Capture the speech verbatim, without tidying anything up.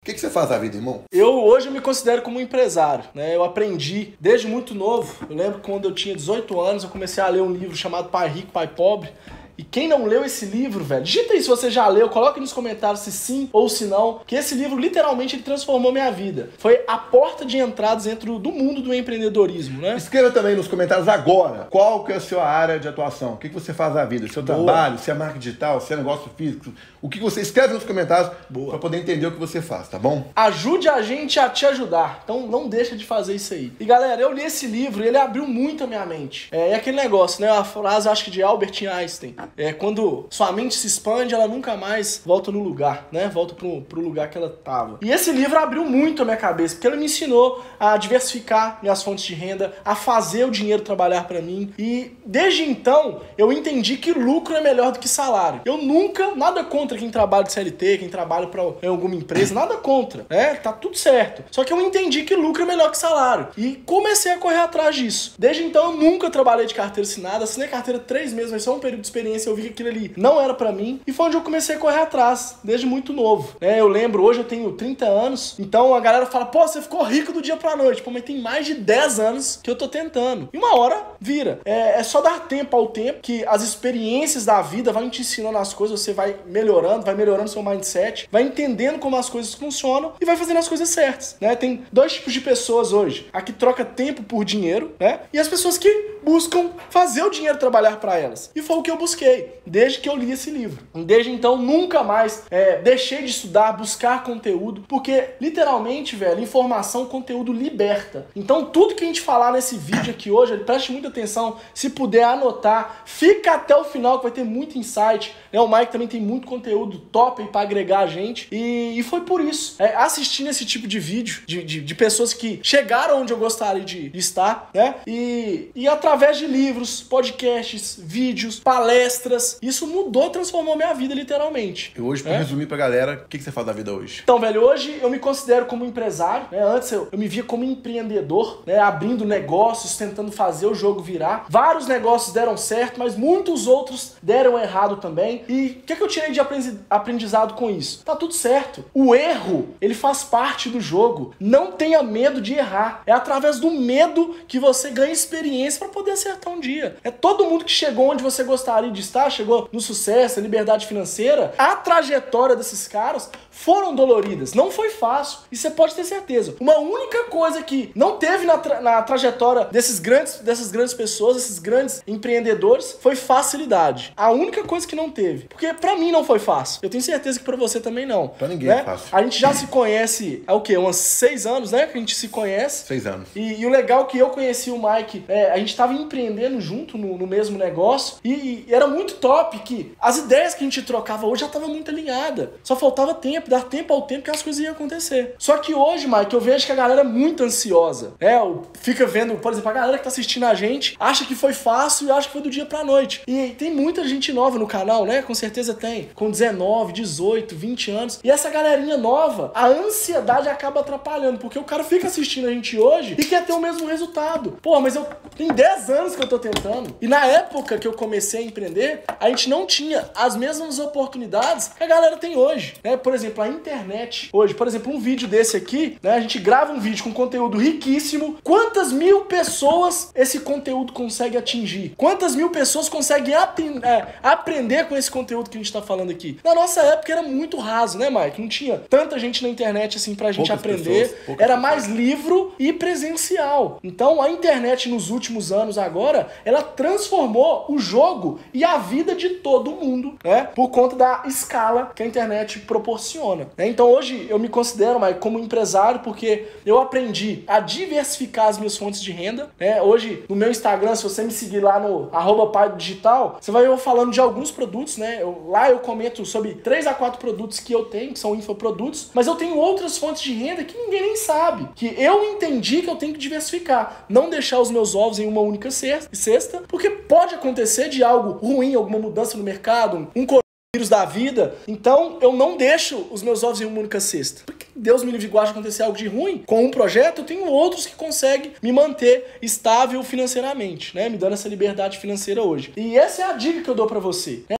O que, que você faz da vida, irmão? Eu hoje eu me considero como um empresário, né? Eu aprendi desde muito novo. Eu lembro que quando eu tinha dezoito anos, eu comecei a ler um livro chamado Pai Rico, Pai Pobre. E quem não leu esse livro, velho, digita aí se você já leu, coloque nos comentários se sim ou se não, que esse livro literalmente ele transformou minha vida. Foi a porta de entrada dentro do mundo do empreendedorismo, né? Escreva também nos comentários agora qual que é a sua área de atuação, o que, que você faz da vida, seu Boa. trabalho, se é marketing digital, se é negócio físico, o que você escreve nos comentários para poder entender o que você faz, tá bom? Ajude a gente a te ajudar, então não deixa de fazer isso aí. E galera, eu li esse livro e ele abriu muito a minha mente. É, é aquele negócio, né, a frase acho que de Albert Einstein, é quando sua mente se expande, ela nunca mais volta no lugar, né, volta pro, pro lugar que ela tava. E esse livro abriu muito a minha cabeça, porque ele me ensinou a diversificar minhas fontes de renda, a fazer o dinheiro trabalhar para mim, e desde então eu entendi que lucro é melhor do que salário. Eu nunca, nada contra quem trabalha de C L T, quem trabalha para alguma empresa, nada contra, né? Tá tudo certo. Só que eu entendi que lucro é melhor que salário e comecei a correr atrás disso. Desde então eu nunca trabalhei de carteira assinada, assinei carteira três meses, mas só um período de experiência, eu vi que aquilo ali não era para mim e foi onde eu comecei a correr atrás, desde muito novo, né? Eu lembro, hoje eu tenho trinta anos, então a galera fala, pô, você ficou rico do dia pra noite. Pô, mas tem mais de dez anos que eu tô tentando. E uma hora vira. É, é só dar tempo ao tempo que as experiências da vida vão te ensinando as coisas, você vai melhorando, vai melhorando seu mindset, vai entendendo como as coisas funcionam e vai fazendo as coisas certas, né? Tem dois tipos de pessoas hoje. A que troca tempo por dinheiro, né? E as pessoas que buscam fazer o dinheiro trabalhar para elas. E foi o que eu busquei, desde que eu li esse livro. Desde então, nunca mais é, deixei de estudar, buscar conteúdo, porque, literalmente, velho, informação, conteúdo liberta. Então, tudo que a gente falar nesse vídeo aqui hoje, preste muita atenção, se puder anotar, fica até o final que vai ter muito insight, né? O Mike também tem muito conteúdo top aí pra agregar a gente, e, e foi por isso, é, assistindo esse tipo de vídeo, de, de, de pessoas que chegaram onde eu gostaria de, de estar, né? E, e através de livros, podcasts, vídeos, palestras, isso mudou, transformou minha vida literalmente. E hoje, pra é? resumir pra galera, o que, que você faz da vida hoje? Então, velho, hoje eu me considero como empresário, né? Antes eu, eu me via como empreendedor, né? Abrindo negócios, tentando fazer o jogo virar. Vários negócios deram certo, mas muitos outros deram errado também. E o que, que eu tirei de aprendizado com isso? Tá tudo certo. O erro, ele faz parte do jogo. Não tenha medo de errar. É através do medo que você ganha experiência para poder acertar um dia. É todo mundo que chegou onde você gostaria de estar, chegou no sucesso, na liberdade financeira. A trajetória desses caras foram doloridas. Não foi fácil. E você pode ter certeza. Uma única coisa que não teve na, tra na trajetória desses grandes, dessas grandes pessoas, desses grandes empreendedores, foi facilidade. A única coisa que não teve. Porque pra mim não foi fácil. Eu tenho certeza que pra você também não. Pra ninguém né? é fácil. A gente já se conhece há o quê? Uns seis anos, né? Que a gente se conhece. Seis anos. E, e o legal é que eu conheci o Mike, é, a gente tava empreendendo junto no, no mesmo negócio. E, e era muito top que as ideias que a gente trocava hoje já tava muito alinhada. Só faltava tempo, dar tempo ao tempo que as coisas iam acontecer. Só que hoje, Mike, eu vejo que a galera é muito ansiosa. É, fica vendo, por exemplo, a galera que tá assistindo a gente acha que foi fácil e acha que foi do dia pra noite. E tem muita gente nova no canal, né? Com certeza tem. Com dezenove, dezoito, vinte anos. E essa galerinha nova, a ansiedade acaba atrapalhando, porque o cara fica assistindo a gente hoje e quer ter o mesmo resultado. Pô, mas eu tem dez anos que eu tô tentando. E na época que eu comecei a empreender, a gente não tinha as mesmas oportunidades que a galera tem hoje, né? Por exemplo, a internet hoje, por exemplo, um vídeo desse aqui, né? A gente grava um vídeo com conteúdo riquíssimo. Quantas mil pessoas esse conteúdo consegue atingir? Quantas mil pessoas conseguem é, aprender com esse conteúdo que a gente tá falando aqui? Na nossa época era muito raso, né, Mike? Não tinha tanta gente na internet assim pra gente poucas aprender. Pessoas, era pessoas. mais livro e presencial. Então a internet nos últimos anos agora, ela transformou o jogo e a vida de todo mundo, né? Por conta da escala que a internet proporciona. Né? Então hoje eu me considero, Mike, como empresário porque eu aprendi a diversificar as minhas fontes de renda. Né? Hoje no meu Instagram, se você me seguir lá no arroba pai digital, você vai ver eu falando de alguns produtos, né? Eu, lá eu comento sobre três a quatro produtos que eu tenho, que são infoprodutos, mas eu tenho outras fontes de renda que ninguém nem sabe, que eu entendi que eu tenho que diversificar, não deixar os meus ovos em uma única cesta, porque pode acontecer de algo ruim, alguma mudança no mercado, um vírus da vida, então eu não deixo os meus ovos em uma única cesta. Porque Deus me livre e guarde acontecer algo de ruim, com um projeto eu tenho outros que conseguem me manter estável financeiramente, né? Me dando essa liberdade financeira hoje. E essa é a dica que eu dou pra você, né?